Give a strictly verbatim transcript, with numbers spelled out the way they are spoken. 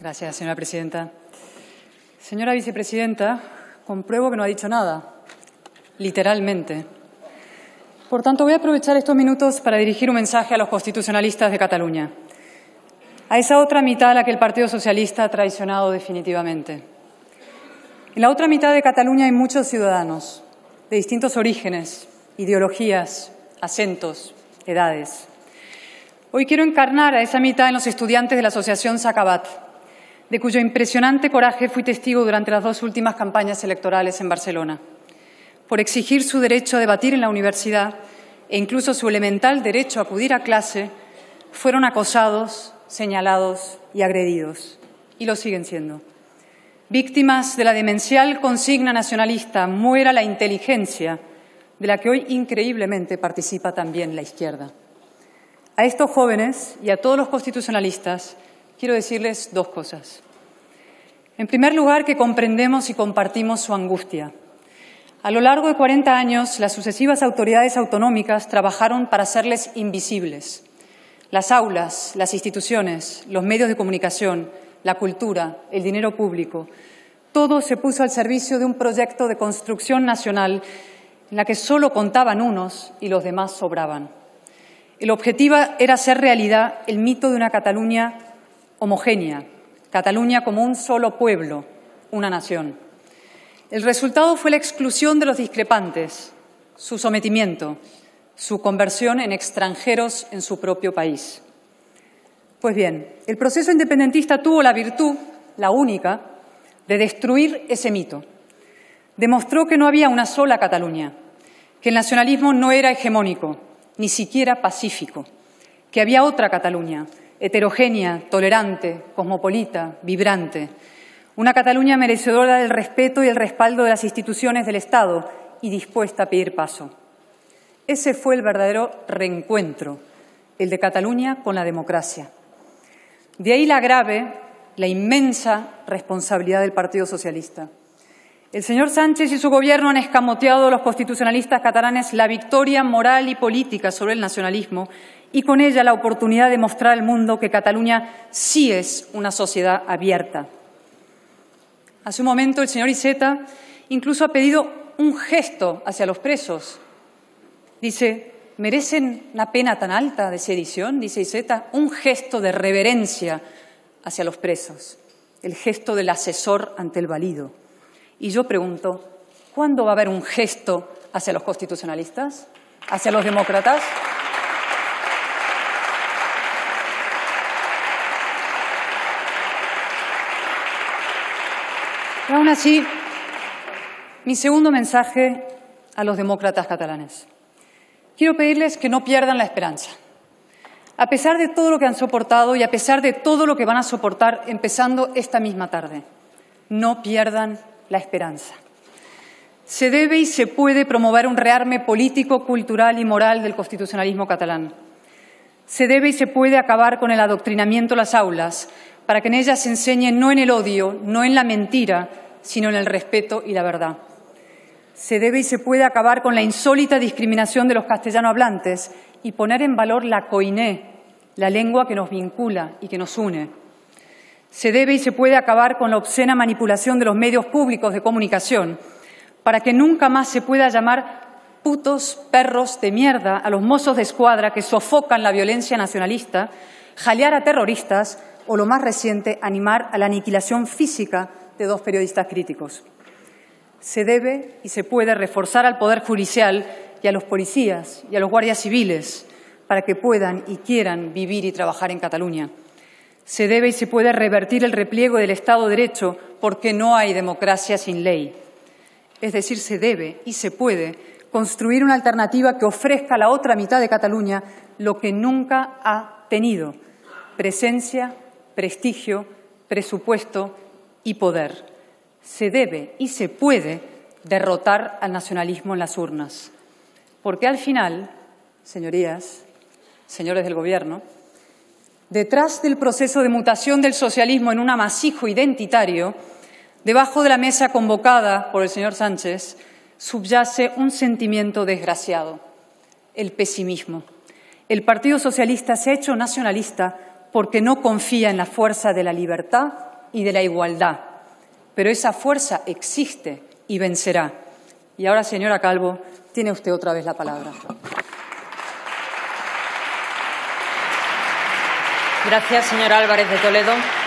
Gracias, señora presidenta. Señora vicepresidenta, compruebo que no ha dicho nada, literalmente. Por tanto, voy a aprovechar estos minutos para dirigir un mensaje a los constitucionalistas de Cataluña, a esa otra mitad a la que el Partido Socialista ha traicionado definitivamente. En la otra mitad de Cataluña hay muchos ciudadanos de distintos orígenes, ideologías, acentos, edades. Hoy quiero encarnar a esa mitad en los estudiantes de la Asociación Sacabat, de cuyo impresionante coraje fui testigo durante las dos últimas campañas electorales en Barcelona, por exigir su derecho a debatir en la universidad e incluso su elemental derecho a acudir a clase, fueron acosados, señalados y agredidos, y lo siguen siendo. Víctimas de la demencial consigna nacionalista «muera la inteligencia», de la que hoy increíblemente participa también la izquierda. A estos jóvenes y a todos los constitucionalistas quiero decirles dos cosas. En primer lugar, que comprendemos y compartimos su angustia. A lo largo de cuarenta años, las sucesivas autoridades autonómicas trabajaron para hacerles invisibles. Las aulas, las instituciones, los medios de comunicación, la cultura, el dinero público, todo se puso al servicio de un proyecto de construcción nacional en la que solo contaban unos y los demás sobraban. El objetivo era hacer realidad el mito de una Cataluña homogénea, Cataluña como un solo pueblo, una nación. El resultado fue la exclusión de los discrepantes, su sometimiento, su conversión en extranjeros en su propio país. Pues bien, el proceso independentista tuvo la virtud, la única, de destruir ese mito. Demostró que no había una sola Cataluña, que el nacionalismo no era hegemónico, ni siquiera pacífico, que había otra Cataluña, heterogénea, tolerante, cosmopolita, vibrante, una Cataluña merecedora del respeto y el respaldo de las instituciones del Estado y dispuesta a pedir paso. Ese fue el verdadero reencuentro, el de Cataluña con la democracia. De ahí la grave, la inmensa responsabilidad del Partido Socialista. El señor Sánchez y su Gobierno han escamoteado a los constitucionalistas catalanes la victoria moral y política sobre el nacionalismo y con ella la oportunidad de mostrar al mundo que Cataluña sí es una sociedad abierta. Hace un momento el señor Iceta incluso ha pedido un gesto hacia los presos. Dice, ¿merecen una pena tan alta de sedición? Dice Iceta, un gesto de reverencia hacia los presos, el gesto del asesor ante el valido. Y yo pregunto, ¿cuándo va a haber un gesto hacia los constitucionalistas? ¿Hacia los demócratas? Y aún así, mi segundo mensaje a los demócratas catalanes. Quiero pedirles que no pierdan la esperanza. A pesar de todo lo que han soportado y a pesar de todo lo que van a soportar empezando esta misma tarde, no pierdan la esperanza. Se debe y se puede promover un rearme político, cultural y moral del constitucionalismo catalán. Se debe y se puede acabar con el adoctrinamiento en las aulas para que en ellas se enseñe no en el odio, no en la mentira, sino en el respeto y la verdad. Se debe y se puede acabar con la insólita discriminación de los castellano hablantes y poner en valor la koiné, la lengua que nos vincula y que nos une. Se debe y se puede acabar con la obscena manipulación de los medios públicos de comunicación para que nunca más se pueda llamar putos perros de mierda a los mozos de escuadra que sofocan la violencia nacionalista, jalear a terroristas o, lo más reciente, animar a la aniquilación física de dos periodistas críticos. Se debe y se puede reforzar al Poder Judicial y a los policías y a los guardias civiles para que puedan y quieran vivir y trabajar en Cataluña. Se debe y se puede revertir el repliego del Estado de Derecho porque no hay democracia sin ley. Es decir, se debe y se puede construir una alternativa que ofrezca a la otra mitad de Cataluña lo que nunca ha tenido: presencia, prestigio, presupuesto y poder. Se debe y se puede derrotar al nacionalismo en las urnas. Porque al final, señorías, señores del Gobierno, detrás del proceso de mutación del socialismo en un amasijo identitario, debajo de la mesa convocada por el señor Sánchez, subyace un sentimiento desgraciado: el pesimismo. El Partido Socialista se ha hecho nacionalista porque no confía en la fuerza de la libertad y de la igualdad. Pero esa fuerza existe y vencerá. Y ahora, señora Calvo, tiene usted otra vez la palabra. Gracias, señora Álvarez de Toledo.